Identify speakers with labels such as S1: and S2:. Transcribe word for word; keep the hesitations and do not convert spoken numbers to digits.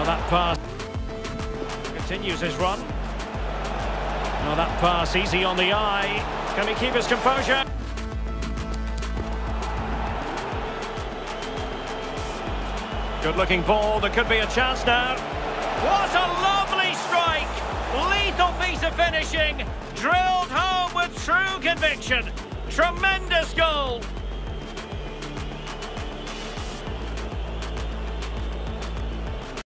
S1: Now that pass continues his run. Now that pass easy on the eye. Can he keep his composure? Good looking ball, there could be a chance now. What a lovely strike! Lethal piece of finishing, drilled home with true conviction. Tremendous goal.